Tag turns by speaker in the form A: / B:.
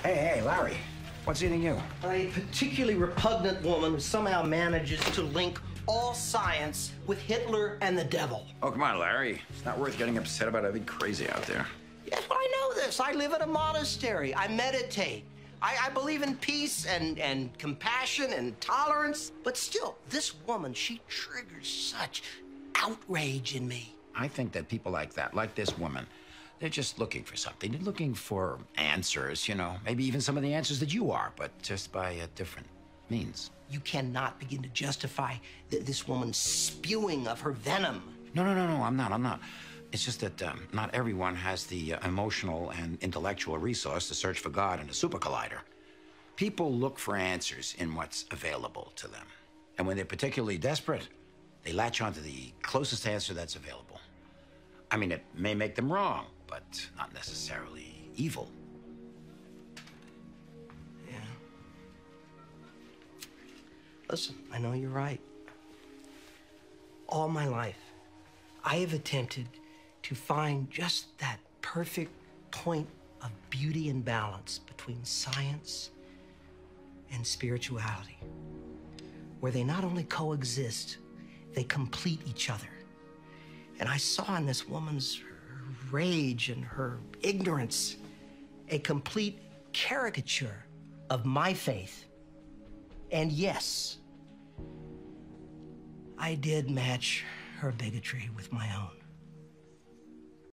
A: Hey, Larry. What's eating you?
B: A particularly repugnant woman who somehow manages to link all science with Hitler and the devil.
A: Oh, come on, Larry. It's not worth getting upset about anything crazy out there.
B: Yes, well, I know this. I live in a monastery. I meditate. I believe in peace and compassion and tolerance. But still, this woman, she triggers such outrage in me.
A: I think that people like that, like this woman, they're just looking for something. They're looking for answers, you know, maybe even some of the answers that you are, but just by a different means.
B: You cannot begin to justify this woman's spewing of her venom.
A: No, I'm not. It's just that not everyone has the emotional and intellectual resource to search for God in a super collider. People look for answers in what's available to them. And when they're particularly desperate, they latch onto the closest answer that's available. I mean, it may make them wrong, but not necessarily evil.
B: Yeah. Listen, I know you're right. All my life, I have attempted to find just that perfect point of beauty and balance between science and spirituality, where they not only coexist, they complete each other. And I saw in this woman's rage and her ignorance a complete caricature of my faith. And yes, I did match her bigotry with my own.